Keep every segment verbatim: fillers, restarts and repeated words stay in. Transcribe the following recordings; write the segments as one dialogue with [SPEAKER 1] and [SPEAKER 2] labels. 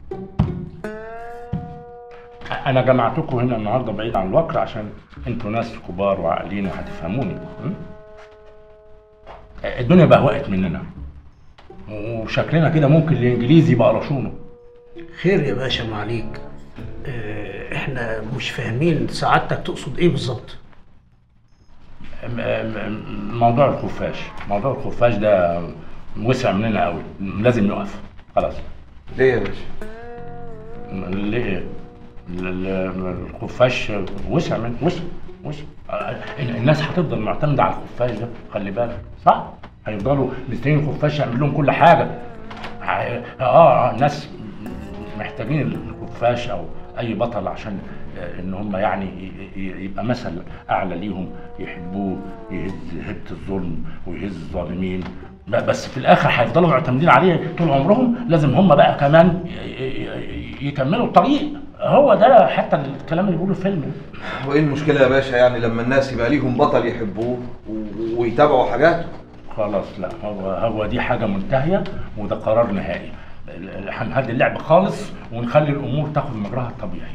[SPEAKER 1] انا جمعتكم هنا النهارده بعيد عن الوقت عشان انتوا ناس كبار وعاقلين وهتفهموني. الدنيا بهوقت مننا وشكلنا كده ممكن الانجليزي يبقى قرشونه.
[SPEAKER 2] خير يا باشا ما عليك. اه احنا مش فاهمين سعادتك تقصد ايه بالظبط؟
[SPEAKER 1] موضوع الخفاش، موضوع الخفاش ده وسع مننا قوي، لازم نقف خلاص.
[SPEAKER 3] ليه يا باشا؟
[SPEAKER 1] ليه؟ الخفاش وسع من وسع وسع الناس هتفضل معتمده على الخفاش ده، خلي بالك صح؟ هيفضلوا مستنيين الخفاش يعمل لهم كل حاجه. اه الناس محتاجين الخفاش او اي بطل عشان ان هم يعني يبقى مثل اعلى ليهم، يحبوه، يهز هبه الظلم ويهز الظالمين. بس في الاخر هيفضلوا معتمدين عليه طول عمرهم، لازم هم بقى كمان يكملوا الطريق. هو ده حتى الكلام اللي بيقوله الفيلم.
[SPEAKER 3] هو ايه المشكله يا باشا يعني لما الناس يبقى ليهم بطل يحبوه ويتابعوا حاجاته؟
[SPEAKER 1] خلاص لا، هو هو دي حاجه منتهيه وده قرار نهائي. هنهدي اللعب خالص ونخلي الامور تاخد مجراها الطبيعي.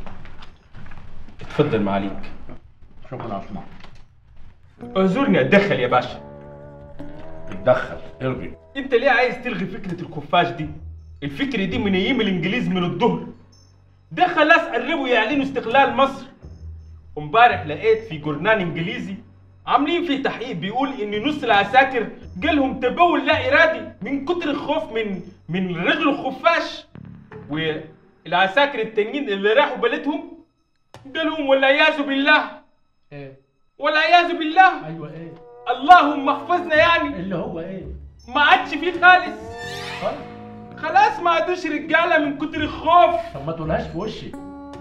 [SPEAKER 4] اتفضل معاليك.
[SPEAKER 1] شكرا يا عثمان.
[SPEAKER 4] اعذرني اتدخل يا باشا.
[SPEAKER 1] اتدخل، الغي.
[SPEAKER 4] انت ليه عايز تلغي فكره الخفاش دي؟ الفكره دي من ايام الانجليز من الظهر. ده خلاص قربوا يعلنوا استقلال مصر. وامبارح لقيت في جورنال انجليزي عاملين فيه تحقيق بيقول ان نص العساكر جالهم تبول لا ارادي من كتر الخوف من من رجل الخفاش، والعساكر التانيين اللي راحوا بلدهم جالهم والعياذ بالله.
[SPEAKER 1] ايه؟
[SPEAKER 4] والعياذ بالله.
[SPEAKER 1] ايوه ايه؟
[SPEAKER 4] اللهم احفظنا يعني.
[SPEAKER 1] اللي هو ايه؟
[SPEAKER 4] ما عادش فيه خالص.
[SPEAKER 1] طيب
[SPEAKER 4] خلاص ما عادوش رجاله من كتر الخوف.
[SPEAKER 1] طب ما تقولهاش في وشي.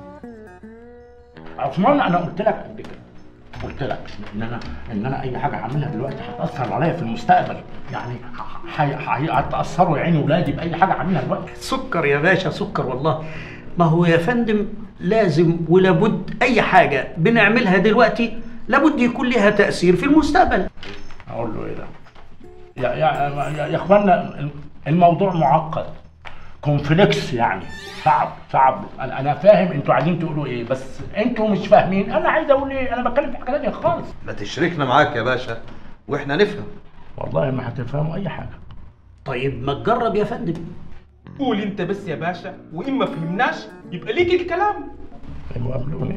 [SPEAKER 1] عثمان انا قلت لك قبل كده، قلت لك ان انا ان انا اي حاجه هعملها دلوقتي هتاثر عليا في المستقبل، يعني هتاثروا يا عيني ولادي باي حاجه هعملها دلوقتي.
[SPEAKER 2] سكر يا باشا سكر والله. ما هو يا فندم لازم ولابد اي حاجه بنعملها دلوقتي لابد يكون لها تاثير في المستقبل.
[SPEAKER 1] اقول له ايه ده؟ يا يا يا, يا اخوانا الموضوع معقد، كونفليكس يعني صعب صعب. انا فاهم انتوا عايزين تقولوا ايه بس انتوا مش فاهمين انا عايز اقول ايه. انا بتكلم في حاجه ثانيه خالص.
[SPEAKER 3] ما تشركنا معاك يا باشا واحنا نفهم.
[SPEAKER 1] والله ما هتفهموا اي حاجه.
[SPEAKER 2] طيب ما تجرب يا فندم.
[SPEAKER 4] قول انت بس يا باشا، وان ما فهمناش يبقى ليك الكلام.
[SPEAKER 1] ايوه قابلوني.